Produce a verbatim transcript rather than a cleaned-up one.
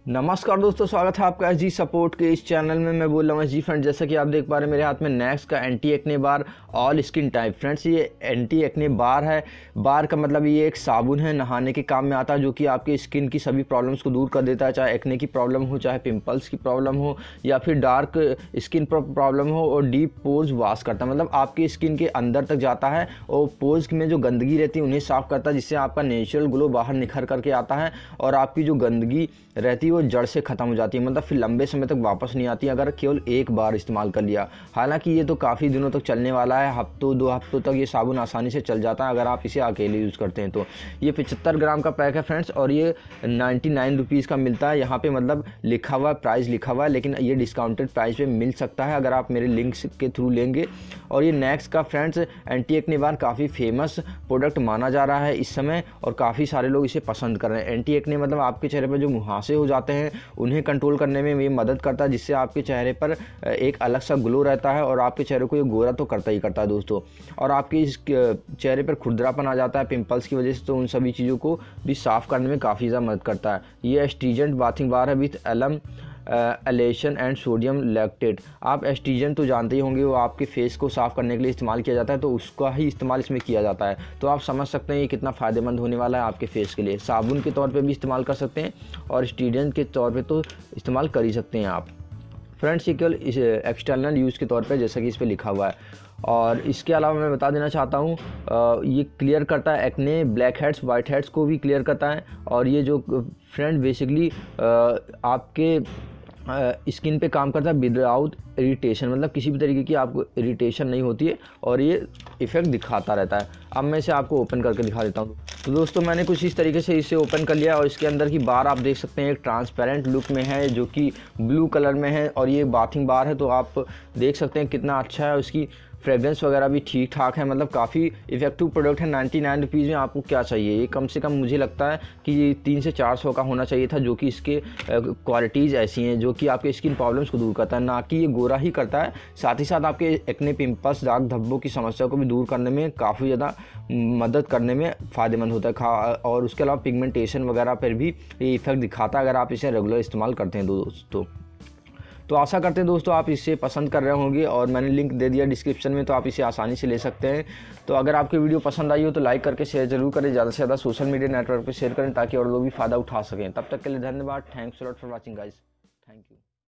नमस्कार दोस्तों, स्वागत है आपका एस जी सपोर्ट के इस चैनल में। मैं बोल रहा हूँ एस जी फ्रेंड। जैसा कि आप देख पा रहे हैं मेरे हाथ में नेक्स्ट का anti acne bar all skin type. Friends, ये एंटी एक्ने बार है। बार का मतलब ये एक साबुन है, नहाने के काम में आता है, जो कि आपकी स्किन की सभी प्रॉब्लम्स को दूर कर देता है। चाहे एक्ने की प्रॉब्लम हो, चाहे पिंपल्स की प्रॉब्लम हो, या फिर डार्क स्किन प्रॉब्लम हो। और डीप पोर्स वॉश करता है, मतलब आपकी स्किन के अंदर तक जाता है और पोर्स में जो गंदगी रहती है उन्हें साफ़ करता है, जिससे आपका नेचुरल ग्लो बाहर निखर करके आता है और आपकी जो गंदगी रहती है वो जड़ से ख़त्म हो जाती है, मतलब फिर लंबे समय तक वापस नहीं आती अगर केवल एक बार इस्तेमाल कर लिया। हालांकि ये तो काफ़ी दिनों तक चलने वाला है, हफ्तों दो हफ्तों तक ये साबुन आसानी से चल जाता है अगर आप इसे अकेले यूज़ करते हैं तो। ये पचहत्तर ग्राम का पैक है फ्रेंड्स, और ये नाइन्टी नाइन रुपीज़ का मिलता है। यहाँ पे मतलब लिखा हुआ प्राइस लिखा हुआ है, लेकिन ये डिस्काउंटेड प्राइस पे मिल सकता है अगर आप मेरे लिंक के थ्रू लेंगे। और ये नेक्स्ट का फ्रेंड्स एंटी एक्ने बार काफ़ी फेमस प्रोडक्ट माना जा रहा है इस समय, और काफ़ी सारे लोग इसे पसंद कर रहे हैं। एंटी एक्ने मतलब आपके चेहरे पर जो मुहासे हो जाते हैं उन्हें कंट्रोल करने में ये मदद करता है, जिससे आपके चेहरे पर एक अलग सा ग्लो रहता है और आपके चेहरे को ये गोरा तो करता ही करता है दोस्तों। और आपके इस चेहरे पर खुरदरापन आ जाता है पिंपल्स की वजह से, तो उन सभी चीज़ों को भी साफ़ करने में काफ़ी ज़्यादा मदद करता है। ये एस्ट्रीजेंट बाथिंग बार है विथ एलम एलेशन एंड सोडियम लैक्टेट। आप एस्ट्रीजेंट तो जानते ही होंगे, वो आपके फेस को साफ़ करने के लिए इस्तेमाल किया जाता है, तो उसका ही इस्तेमाल इसमें किया जाता है। तो आप समझ सकते हैं ये कितना फ़ायदेमंद होने वाला है आपके फेस के लिए। साबुन के तौर पे भी इस्तेमाल कर सकते हैं और एस्ट्रीजेंट के तौर पे तो इस्तेमाल कर ही सकते हैं आप। फ्रेंड्स, ये केवल एक्सटर्नल यूज़ के तौर पर जैसा कि इस पर लिखा हुआ है। और इसके अलावा मैं बता देना चाहता हूँ, ये क्लियर करता है acne, blackheads, whiteheads को भी क्लियर करता है। और ये जो फ्रेंड बेसिकली आपके स्किन पे काम करता है विदाउट इरिटेशन, मतलब किसी भी तरीके की आपको इरिटेशन नहीं होती है और ये इफ़ेक्ट दिखाता रहता है। अब मैं इसे आपको ओपन करके दिखा देता हूँ। तो दोस्तों, मैंने कुछ इस तरीके से इसे ओपन कर लिया और इसके अंदर की बार आप देख सकते हैं एक ट्रांसपेरेंट लुक में है, जो कि ब्लू कलर में है। और ये बाथिंग बार है, तो आप देख सकते हैं कितना अच्छा है। उसकी फ्रेग्रेंस वगैरह भी ठीक ठाक है, मतलब काफ़ी इफेक्टिव प्रोडक्ट है। नाइन्टी नाइन रुपीज़ में आपको क्या चाहिए, ये कम से कम मुझे लगता है कि ये तीन से चार सौ का होना चाहिए था, जो कि इसके क्वालिटीज़ ऐसी हैं जो कि आपके स्किन प्रॉब्लम्स को दूर करता है, ना कि ये गोरा ही करता है। साथ ही साथ आपके एक्ने, पिंपल्स, दाग धब्बों की समस्या को भी दूर करने में काफ़ी ज़्यादा मदद करने में फ़ायदेमंद होता है। और उसके अलावा पिगमेंटेशन वगैरह पर भी ये इफेक्ट दिखाता है अगर आप इसे रेगुलर इस्तेमाल करते हैं दोस्तों। तो आशा करते हैं दोस्तों आप इसे पसंद कर रहे होंगे, और मैंने लिंक दे दिया डिस्क्रिप्शन में, तो आप इसे आसानी से ले सकते हैं। तो अगर आपकी वीडियो पसंद आई हो तो लाइक करके शेयर जरूर करें, ज़्यादा से ज़्यादा सोशल मीडिया नेटवर्क पर शेयर करें ताकि और लोग भी फ़ायदा उठा सकें। तब तक के लिए धन्यवाद। Thanks a lot for watching guys. Thank you.